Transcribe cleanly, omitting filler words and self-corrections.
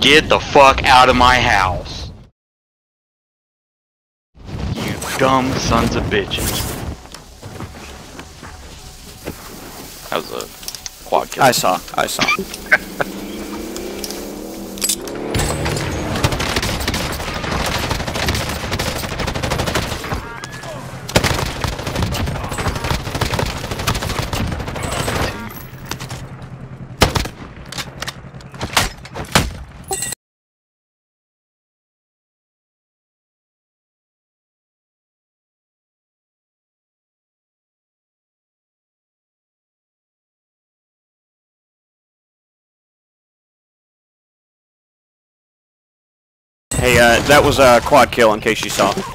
Get the fuck out of my house. You dumb sons of bitches. That was a quad kill. I saw. Hey, that was a quad kill in case you saw.